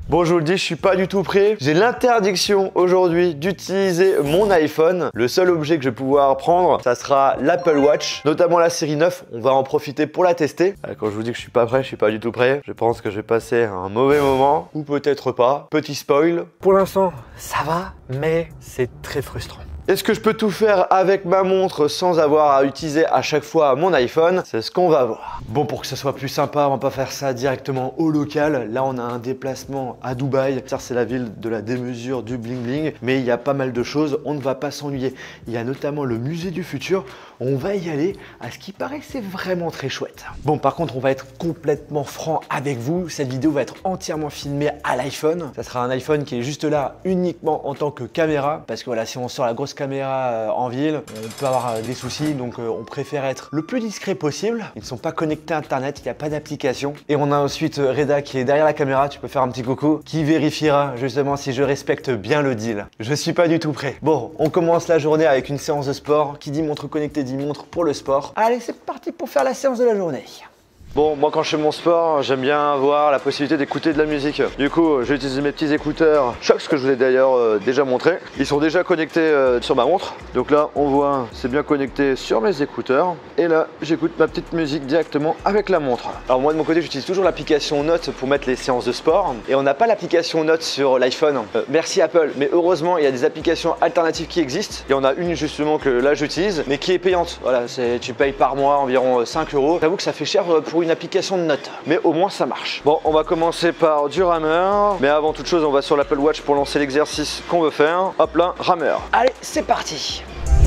Bon, je vous le dis, je suis pas du tout prêt. J'ai l'interdiction aujourd'hui d'utiliser mon iPhone. Le seul objet que je vais pouvoir prendre, ça sera l'Apple Watch, notamment la série 9. On va en profiter pour la tester. Quand je vous dis que je suis pas prêt, je suis pas du tout prêt. Je pense que je vais passer un mauvais moment, ou peut-être pas. Petit spoil. Pour l'instant, ça va, mais c'est très frustrant. Est-ce que je peux tout faire avec ma montre sans avoir à utiliser à chaque fois mon iPhone? C'est ce qu'on va voir. Bon, pour que ce soit plus sympa, on va pas faire ça directement au local. Là, on a un déplacement à Dubaï. Ça, c'est la ville de la démesure du bling bling. Mais il y a pas mal de choses. On ne va pas s'ennuyer. Il y a notamment le musée du futur. On va y aller. À ce qui paraît, c'est vraiment très chouette. Bon, par contre, on va être complètement franc avec vous. Cette vidéo va être entièrement filmée à l'iPhone. Ça sera un iPhone qui est juste là uniquement en tant que caméra. Parce que voilà, si on sort la grosse caméra en ville, on peut avoir des soucis, donc on préfère être le plus discret possible. Ils ne sont pas connectés à internet, il n'y a pas d'application. Et on a ensuite Reda qui est derrière la caméra, tu peux faire un petit coucou, qui vérifiera justement si je respecte bien le deal. Je suis pas du tout prêt. Bon, on commence la journée avec une séance de sport. Qui dit montre connectée dit montre pour le sport. Allez, c'est parti pour faire la séance de la journée. Bon, moi quand je fais mon sport, j'aime bien avoir la possibilité d'écouter de la musique. Du coup, j'ai utilisé mes petits écouteurs Shox que je vous ai d'ailleurs déjà montré. Ils sont déjà connectés sur ma montre. Donc là, on voit, c'est bien connecté sur mes écouteurs. Et là, j'écoute ma petite musique directement avec la montre. Alors moi de mon côté, j'utilise toujours l'application Notes pour mettre les séances de sport. Et on n'a pas l'application Notes sur l'iPhone. Merci Apple, mais heureusement, il y a des applications alternatives qui existent. Il y en a une justement que là j'utilise, mais qui est payante. Voilà, tu payes par mois environ 5 €. J'avoue que ça fait cher pour une application de notes, mais au moins ça marche. Bon, on va commencer par du rameur, mais avant toute chose, on va sur l'Apple Watch pour lancer l'exercice qu'on veut faire. Hop là, rameur. Allez, c'est parti.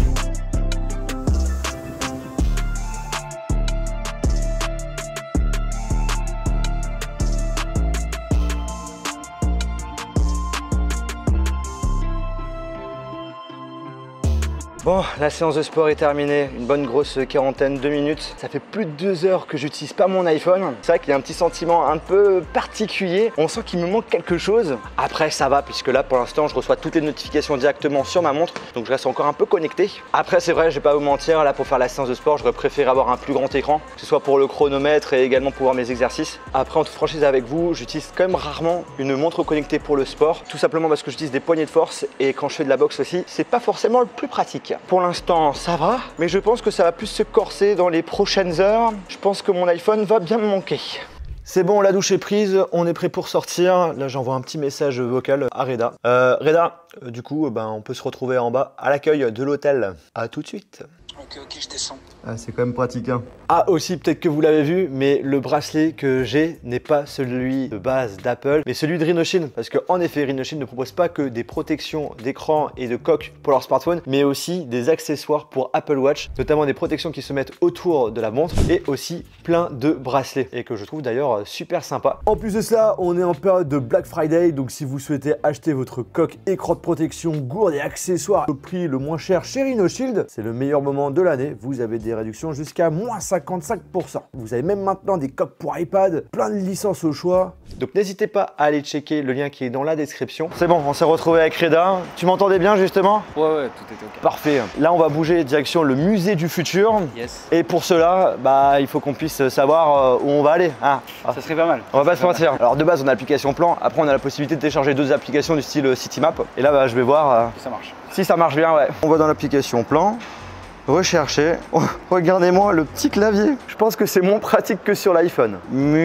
Bon, la séance de sport est terminée, une bonne grosse quarantaine de minutes. Ça fait plus de 2 heures que j'utilise pas mon iPhone. C'est vrai qu'il y a un petit sentiment un peu particulier. On sent qu'il me manque quelque chose. Après, ça va, puisque là, pour l'instant, je reçois toutes les notifications directement sur ma montre. Donc, je reste encore un peu connecté. Après, c'est vrai, je vais pas vous mentir, là, pour faire la séance de sport, j'aurais préféré avoir un plus grand écran, que ce soit pour le chronomètre et également pour voir mes exercices. Après, en toute franchise avec vous, j'utilise quand même rarement une montre connectée pour le sport. Tout simplement parce que j'utilise des poignées de force et quand je fais de la boxe aussi, c'est pas forcément le plus pratique. Pour l'instant, ça va, mais je pense que ça va plus se corser dans les prochaines heures. Je pense que mon iPhone va bien me manquer. C'est bon, la douche est prise, on est prêt pour sortir. Là, j'envoie un petit message vocal à Reda. Reda, du coup, on peut se retrouver en bas à l'accueil de l'hôtel. À tout de suite. Ok, je descends. Ah, c'est quand même pratique, hein. Ah, aussi, peut-être que vous l'avez vu, mais le bracelet que j'ai n'est pas celui de base d'Apple, mais celui de Rhinoshield. Parce qu'en effet, Rhinoshield ne propose pas que des protections d'écran et de coque pour leur smartphone, mais aussi des accessoires pour Apple Watch, notamment des protections qui se mettent autour de la montre et aussi plein de bracelets, et que je trouve d'ailleurs super sympa. En plus de ça, on est en période de Black Friday, donc si vous souhaitez acheter votre coque, écran de protection, gourde et accessoires au prix le moins cher chez Rhinoshield, c'est le meilleur moment de l'année. Vous avez des réductions jusqu'à moins 55%. Vous avez même maintenant des coques pour iPad, plein de licences au choix. Donc n'hésitez pas à aller checker le lien qui est dans la description. C'est bon, on s'est retrouvé avec Reda. Tu m'entendais bien justement? Ouais, tout était ok. Parfait. Là, on va bouger direction le musée du futur. Yes. Et pour cela, il faut qu'on puisse savoir où on va aller. Ah. Ça serait pas mal. On va pas se mentir. Alors de base, on a l'application plan. Après, on a la possibilité de télécharger 2 applications du style Citymap. Et là, je vais voir Ça marche. si ça marche bien, ouais. On va dans l'application plan. Rechercher. Oh, regardez-moi le petit clavier. Je pense que c'est moins pratique que sur l'iPhone.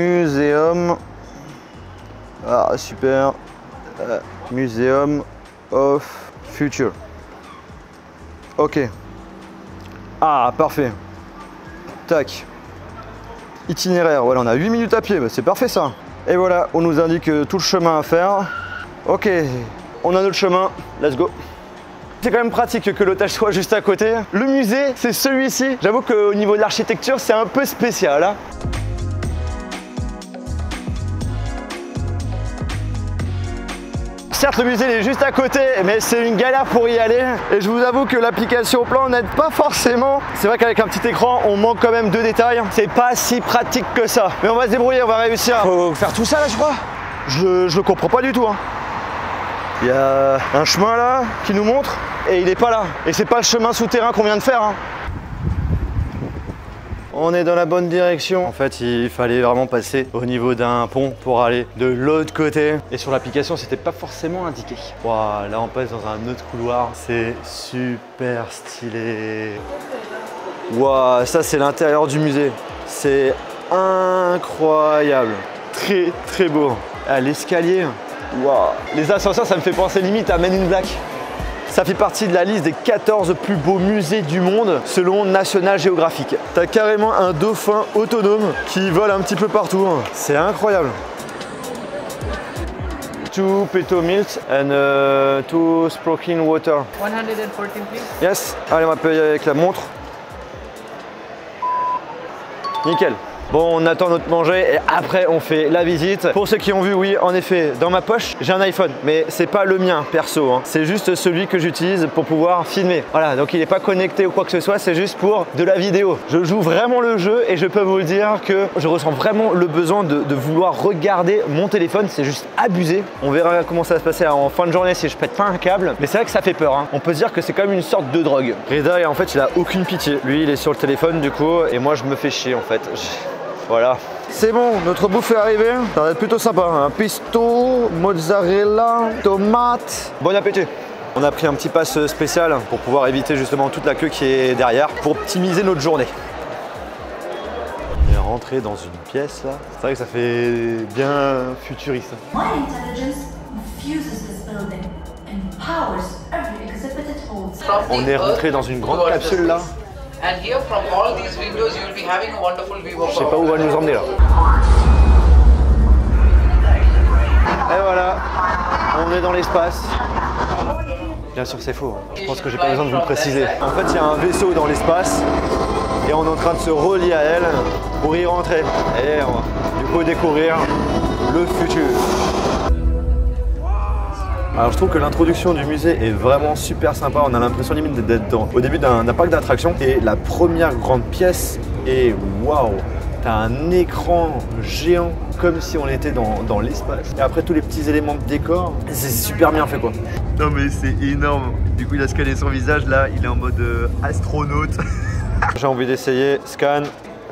Muséum. Ah, super. Muséum of Future. Ok. Ah, parfait. Tac. Itinéraire. Voilà, on a 8 minutes à pied. C'est parfait ça. Et voilà, on nous indique tout le chemin à faire. Ok. On a notre chemin. Let's go. C'est quand même pratique que l'hôtel soit juste à côté. Le musée, c'est celui-ci. J'avoue qu'au niveau de l'architecture, c'est un peu spécial, hein. Certes, le musée est juste à côté, mais c'est une galère pour y aller. Et je vous avoue que l'application plan n'aide pas forcément. C'est vrai qu'avec un petit écran, on manque quand même de détails. C'est pas si pratique que ça. Mais on va se débrouiller, on va réussir. Faut faire tout ça là, je crois. Je le comprends pas du tout, hein. Il y a un chemin là qui nous montre et il est pas là. Et c'est pas le chemin souterrain qu'on vient de faire, hein. On est dans la bonne direction. En fait, il fallait vraiment passer au niveau d'un pont pour aller de l'autre côté. Et sur l'application, c'était pas forcément indiqué. Wow, là, on passe dans un autre couloir. C'est super stylé. Wow, ça, c'est l'intérieur du musée. C'est incroyable. Très, très beau. Ah, l'escalier. Wow. Les ascenseurs, ça me fait penser limite à Men in Black. Ça fait partie de la liste des 14 plus beaux musées du monde selon National Geographic. T'as carrément un dauphin autonome qui vole un petit peu partout. C'est incroyable. 2 peto milk and 2 sparkling water. 114 please. Yes. Allez, on va payer avec la montre. Nickel. Bon, on attend notre manger et après on fait la visite. Pour ceux qui ont vu, oui, en effet, dans ma poche, j'ai un iPhone, mais c'est pas le mien perso, hein. C'est juste celui que j'utilise pour pouvoir filmer. Voilà, donc il n'est pas connecté ou quoi que ce soit, c'est juste pour de la vidéo. Je joue vraiment le jeu et je peux vous le dire que je ressens vraiment le besoin de vouloir regarder mon téléphone, c'est juste abusé. On verra comment ça va se passer en fin de journée si je pète pas un câble, mais c'est vrai que ça fait peur, hein. On peut se dire que c'est quand même une sorte de drogue. Reda, en fait, il a aucune pitié. Lui, il est sur le téléphone du coup et moi je me fais chier en fait. Voilà. C'est bon, notre bouffe est arrivée. Ça va être plutôt sympa. Un pesto, mozzarella, tomate. Bon appétit. On a pris un petit pass spécial pour pouvoir éviter justement toute la queue qui est derrière pour optimiser notre journée. On est rentré dans une pièce là. C'est vrai que ça fait bien futuriste. My intelligence infuses this building and powers every exhibit it holds. On est rentré dans une grande capsule là. And here from all these windows you will be having a wonderful view of Je sais pas où va nous emmener là. Et voilà, on est dans l'espace. Bien sûr c'est faux, hein. Je pense que j'ai pas besoin de vous le préciser. En fait il y a un vaisseau dans l'espace et on est en train de se relier à elle pour y rentrer. Et on va du coup découvrir le futur. Alors je trouve que l'introduction du musée est vraiment super sympa, on a l'impression limite d'être au début d'un parc d'attractions. Et la première grande pièce est waouh, t'as un écran géant comme si on était dans l'espace. Et après tous les petits éléments de décor, c'est super bien fait quoi. Non mais c'est énorme, du coup il a scanné son visage là, il est en mode astronaute. J'ai envie d'essayer, scan.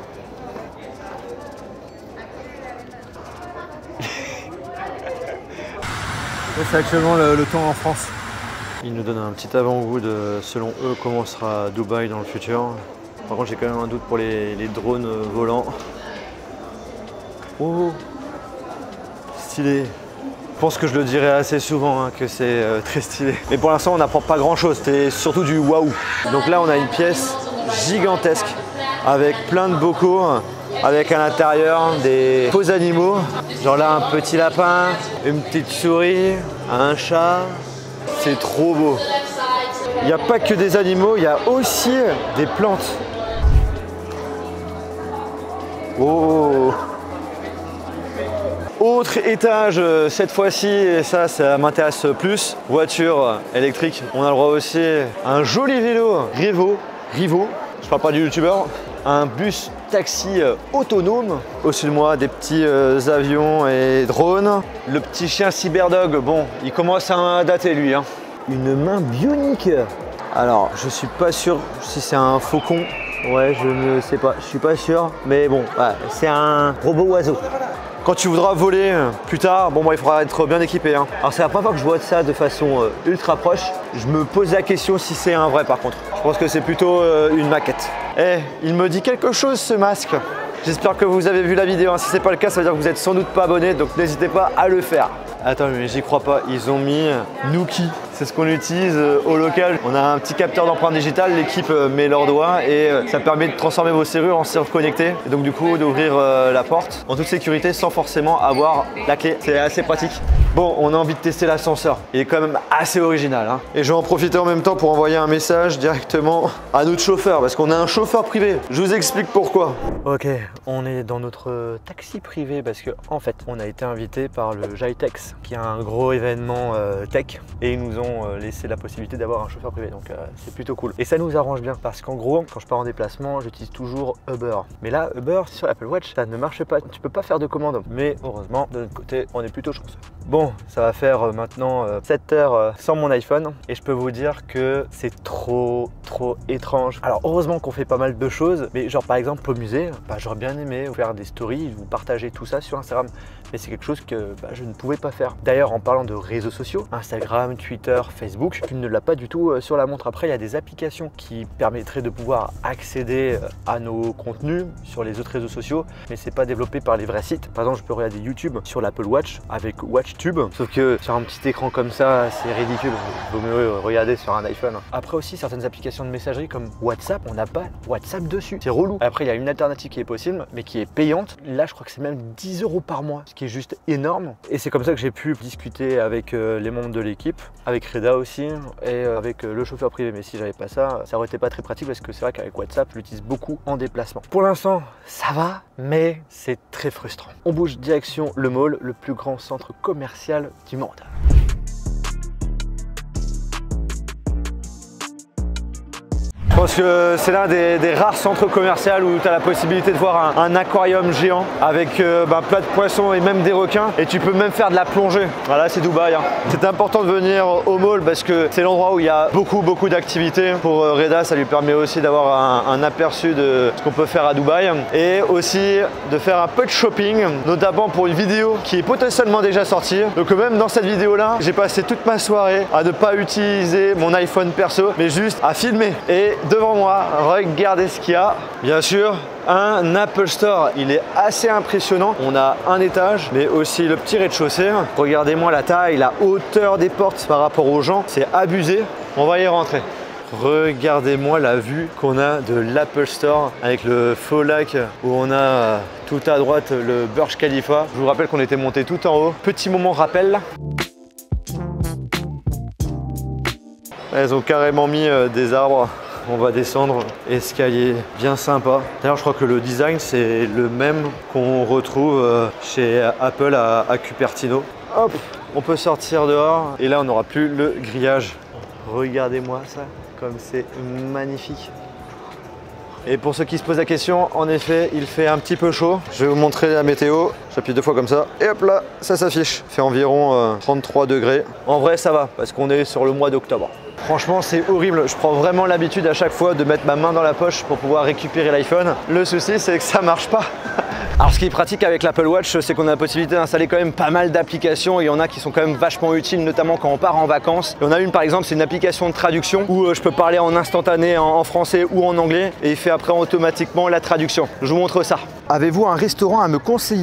C'est actuellement le temps en France. Ils nous donnent un petit avant-goût de, selon eux, comment sera Dubaï dans le futur. Par contre, j'ai quand même un doute pour les drones volants. Oh, stylé. Je pense que je le dirai assez souvent, hein, que c'est très stylé. Mais pour l'instant, on n'apprend pas grand-chose. C'est surtout du waouh. Donc là, on a une pièce gigantesque avec plein de bocaux. Avec à l'intérieur des faux animaux, genre là un petit lapin, une petite souris, un chat, c'est trop beau. Il n'y a pas que des animaux, il y a aussi des plantes. Oh! Autre étage, cette fois-ci, et ça m'intéresse plus, voiture électrique. On a le droit aussi à un joli vélo, Rivo, je parle pas du youtubeur. Un bus taxi autonome. Au-dessus de moi, des petits avions et drones. Le petit chien Cyberdog, bon, il commence à dater lui, hein. Une main bionique. Alors, je suis pas sûr si c'est un faucon. Ouais, je ne sais pas, je suis pas sûr. Mais bon, ouais, c'est un robot oiseau. Quand tu voudras voler plus tard, bon, il faudra être bien équipé, hein. Alors c'est la première fois que je vois ça de façon ultra proche. Je me pose la question si c'est un vrai par contre. Je pense que c'est plutôt une maquette. Eh, il me dit quelque chose ce masque. J'espère que vous avez vu la vidéo, hein. Si c'est pas le cas, ça veut dire que vous êtes sans doute pas abonné, donc n'hésitez pas à le faire. Attends, mais j'y crois pas, ils ont mis Nuki. C'est ce qu'on utilise au local. On a un petit capteur d'empreinte digitale, l'équipe met leurs doigts et ça permet de transformer vos serrures en serrures connectées. Et donc du coup d'ouvrir la porte en toute sécurité sans forcément avoir la clé. C'est assez pratique. Bon, on a envie de tester l'ascenseur. Il est quand même assez original, hein. Et je vais en profiter en même temps pour envoyer un message directement à notre chauffeur parce qu'on a un chauffeur privé. Je vous explique pourquoi. Ok, on est dans notre taxi privé parce que en fait, on a été invité par le GITEX qui est un gros événement tech et ils nous ont laissé la possibilité d'avoir un chauffeur privé, donc c'est plutôt cool. Et ça nous arrange bien parce qu'en gros, quand je pars en déplacement, j'utilise toujours Uber. Mais là, Uber sur l'Apple Watch, ça ne marche pas. Tu peux pas faire de commande. Mais heureusement, de notre côté, on est plutôt chanceux. Bon, Bon, ça va faire maintenant 7 heures sans mon iPhone et je peux vous dire que c'est trop étrange. Alors heureusement qu'on fait pas mal de choses, mais genre par exemple au musée, j'aurais bien aimé faire des stories, vous partager tout ça sur Instagram, mais c'est quelque chose que je ne pouvais pas faire. D'ailleurs en parlant de réseaux sociaux, Instagram, Twitter, Facebook, tu ne l'as pas du tout sur la montre. Après il y a des applications qui permettraient de pouvoir accéder à nos contenus sur les autres réseaux sociaux, mais c'est pas développé par les vrais sites. Par exemple je peux regarder YouTube sur l'Apple Watch avec WatchTube, sauf que sur un petit écran comme ça c'est ridicule, il vaut mieux regarder sur un iPhone. Après aussi certaines applications de messagerie comme WhatsApp, on n'a pas WhatsApp dessus, c'est relou. Après il y a une alternative qui est possible mais qui est payante, là je crois que c'est même 10 € par mois, ce qui est juste énorme, et c'est comme ça que j'ai pu discuter avec les membres de l'équipe, avec Reda aussi et avec le chauffeur privé. Mais si j'avais pas ça, ça aurait été pas très pratique parce que c'est vrai qu'avec WhatsApp je l'utilise beaucoup en déplacement. Pour l'instant ça va, mais c'est très frustrant. On bouge direction le mall, le plus grand centre commercial du monde. Je pense que c'est l'un des rares centres commerciaux où tu as la possibilité de voir un aquarium géant avec plein de poissons et même des requins, et tu peux même faire de la plongée. Voilà, c'est Dubaï. C'est important de venir au mall parce que c'est l'endroit où il y a beaucoup d'activités. Pour Reda, ça lui permet aussi d'avoir un aperçu de ce qu'on peut faire à Dubaï et aussi de faire un peu de shopping, notamment pour une vidéo qui est potentiellement déjà sortie. Donc même dans cette vidéo là, j'ai passé toute ma soirée à ne pas utiliser mon iPhone perso, mais juste à filmer. Et devant moi, regardez ce qu'il y a. Bien sûr, un Apple Store. Il est assez impressionnant. On a un étage, mais aussi le petit rez-de-chaussée. Regardez-moi la taille, la hauteur des portes par rapport aux gens. C'est abusé. On va y rentrer. Regardez-moi la vue qu'on a de l'Apple Store avec le faux lac où on a tout à droite le Burj Khalifa. Je vous rappelle qu'on était monté tout en haut. Petit moment rappel. Elles ont carrément mis des arbres. On va descendre, escalier bien sympa. D'ailleurs je crois que le design c'est le même qu'on retrouve chez Apple à Cupertino. Hop, on peut sortir dehors et là on n'aura plus le grillage. Regardez-moi ça, comme c'est magnifique. Et pour ceux qui se posent la question, en effet il fait un petit peu chaud. Je vais vous montrer la météo. J'appuie 2 fois comme ça et hop là, ça s'affiche. Il fait environ 33 degrés. En vrai ça va parce qu'on est sur le mois d'octobre. Franchement c'est horrible, je prends vraiment l'habitude à chaque fois de mettre ma main dans la poche pour pouvoir récupérer l'iPhone. Le souci c'est que ça marche pas. Alors ce qui est pratique avec l'Apple Watch, c'est qu'on a la possibilité d'installer quand même pas mal d'applications, et il y en a qui sont quand même vachement utiles, notamment quand on part en vacances. Il y en a une par exemple, c'est une application de traduction où je peux parler en instantané en français ou en anglais et il fait après automatiquement la traduction. Je vous montre ça. Avez-vous un restaurant à me conseiller ?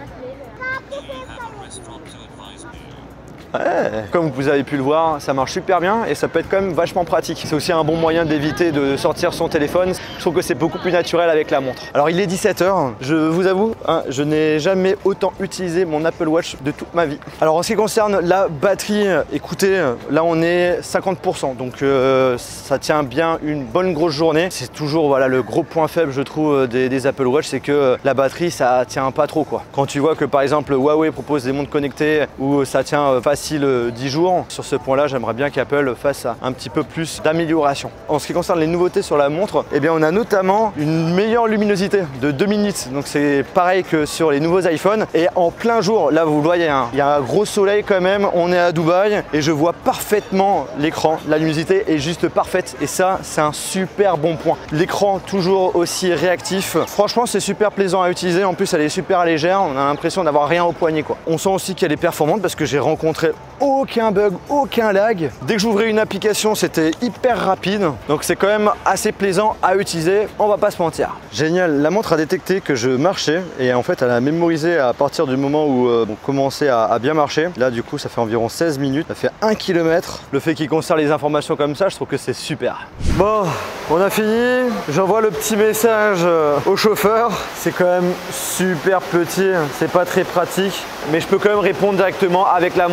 Ouais. Comme vous avez pu le voir, ça marche super bien et ça peut être quand même vachement pratique. C'est aussi un bon moyen d'éviter de sortir son téléphone. Je trouve que c'est beaucoup plus naturel avec la montre. Alors il est 17 h, je vous avoue, je n'ai jamais autant utilisé mon Apple Watch de toute ma vie. Alors en ce qui concerne la batterie, écoutez, là on est 50%, donc ça tient bien une bonne grosse journée. C'est toujours voilà, le gros point faible je trouve des Apple Watch, c'est que la batterie ça tient pas trop quoi. Quand tu vois que par exemple Huawei propose des montres connectées où ça tient facile 10 jours. Sur ce point là j'aimerais bien qu'Apple fasse un petit peu plus d'amélioration. En ce qui concerne les nouveautés sur la montre, eh bien on a notamment une meilleure luminosité de 2000 nits, donc c'est pareil que sur les nouveaux iPhones, et en plein jour, là vous le voyez, il y a un gros soleil quand même, on est à Dubaï et je vois parfaitement l'écran, la luminosité est juste parfaite et ça c'est un super bon point. L'écran toujours aussi réactif, franchement c'est super plaisant à utiliser, en plus elle est super légère, on a l'impression d'avoir rien au poignet quoi. On sent aussi qu'elle est performante parce que j'ai rencontré aucun bug, aucun lag. Dès que j'ouvrais une application, c'était hyper rapide. Donc c'est quand même assez plaisant à utiliser, on va pas se mentir. Génial, la montre a détecté que je marchais et en fait elle a mémorisé à partir du moment où on commençait à bien marcher. Là du coup ça fait environ 16 minutes, ça fait 1 km. Le fait qu'il conserve les informations comme ça, je trouve que c'est super. Bon, on a fini. J'envoie le petit message au chauffeur. C'est quand même super petit, c'est pas très pratique, mais je peux quand même répondre directement avec la montre. Après je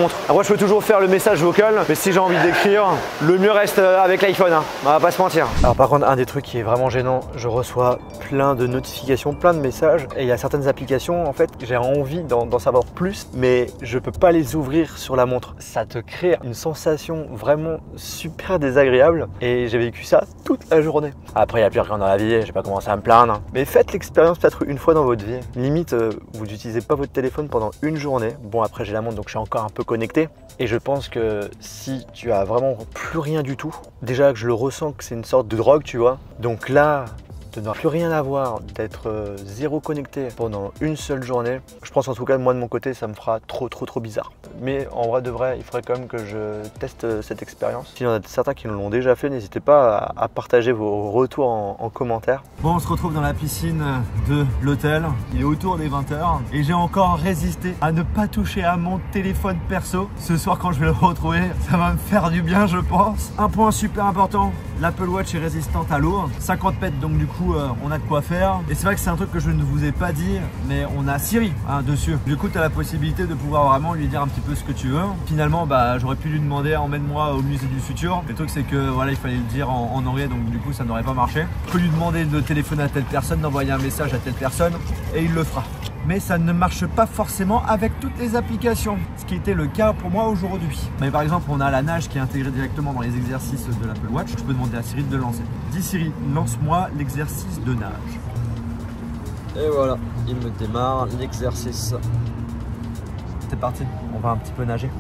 peux toujours faire le message vocal, mais si j'ai envie d'écrire, le mieux reste avec l'iPhone, hein. On va pas se mentir. Alors par contre, un des trucs qui est vraiment gênant, je reçois plein de notifications, plein de messages, et il y a certaines applications, en fait, j'ai envie d'en savoir plus, mais je peux pas les ouvrir sur la montre. Ça te crée une sensation vraiment super désagréable, et j'ai vécu ça toute la journée. Après, il y a pire quand dans la vie, j'ai pas commencé à me plaindre, mais faites l'expérience peut-être une fois dans votre vie. Limite, vous n'utilisez pas votre téléphone pendant une journée. Bon, après j'ai la montre, donc je suis encore un peu connecté, et je pense que si tu as vraiment plus rien du tout, déjà que je le ressens que c'est une sorte de drogue, tu vois, donc là, de ne plus rien avoir, d'être zéro connecté pendant une seule journée, je pense en tout cas moi de mon côté ça me fera trop bizarre. Mais en vrai de vrai, il faudrait quand même que je teste cette expérience. S'il y en a certains qui l'ont déjà fait, n'hésitez pas à partager vos retours en commentaire. Bon, on se retrouve dans la piscine de l'hôtel, il est autour des 20h et j'ai encore résisté à ne pas toucher à mon téléphone perso. Ce soir quand je vais le retrouver, ça va me faire du bien je pense. Un point super important, l'Apple Watch est résistante à l'eau, 50 pets donc du coup on a de quoi faire. Et c'est vrai que c'est un truc que je ne vous ai pas dit, mais on a Siri dessus. Du coup tu as la possibilité de pouvoir vraiment lui dire un petit peu ce que tu veux. Finalement bah j'aurais pu lui demander emmène-moi au musée du futur. Le truc c'est que voilà il fallait le dire en anglais, donc du coup ça n'aurait pas marché. Je peux lui demander de téléphoner à telle personne, d'envoyer un message à telle personne et il le fera. Mais ça ne marche pas forcément avec toutes les applications, ce qui était le cas pour moi aujourd'hui. Mais par exemple, on a la nage qui est intégrée directement dans les exercices de l'Apple Watch. Je peux demander à Siri de le lancer. Dis Siri, lance-moi l'exercice de nage. Et voilà, il me démarre l'exercice. C'est parti, on va un petit peu nager.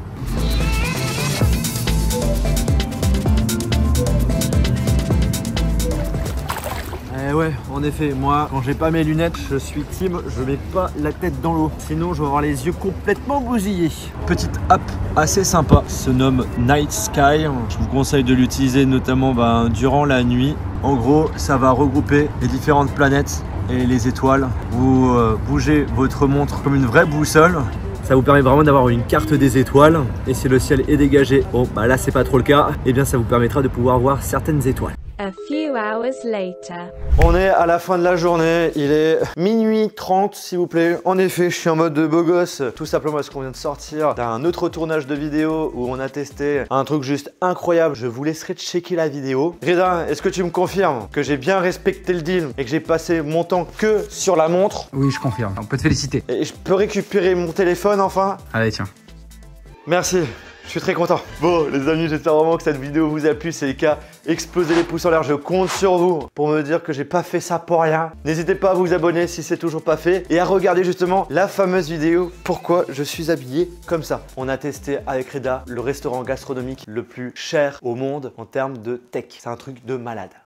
Eh ouais, en effet, moi, quand j'ai pas mes lunettes, je suis team, je mets pas la tête dans l'eau. Sinon, je vais avoir les yeux complètement bousillés. Petite app assez sympa, se nomme Night Sky. Je vous conseille de l'utiliser notamment durant la nuit. En gros, ça va regrouper les différentes planètes et les étoiles. Vous bougez votre montre comme une vraie boussole. Ça vous permet vraiment d'avoir une carte des étoiles. Et si le ciel est dégagé, bon bah là c'est pas trop le cas, et bien ça vous permettra de pouvoir voir certaines étoiles. A few hours later. On est à la fin de la journée, il est minuit 30 s'il vous plaît. En effet, je suis en mode de beau gosse, tout simplement parce qu'on vient de sortir d'un autre tournage de vidéo où on a testé un truc juste incroyable. Je vous laisserai checker la vidéo. Reda, est-ce que tu me confirmes que j'ai bien respecté le deal et que j'ai passé mon temps que sur la montre? Oui, je confirme. On peut te féliciter. Et je peux récupérer mon téléphone enfin? Allez, tiens. Merci. Je suis très content. Bon les amis, j'espère vraiment que cette vidéo vous a plu. C'est le cas, explosez les pouces en l'air, je compte sur vous pour me dire que j'ai pas fait ça pour rien. N'hésitez pas à vous abonner si c'est toujours pas fait et à regarder justement la fameuse vidéo pourquoi je suis habillé comme ça. On a testé avec Reda le restaurant gastronomique le plus cher au monde en termes de tech. C'est un truc de malade.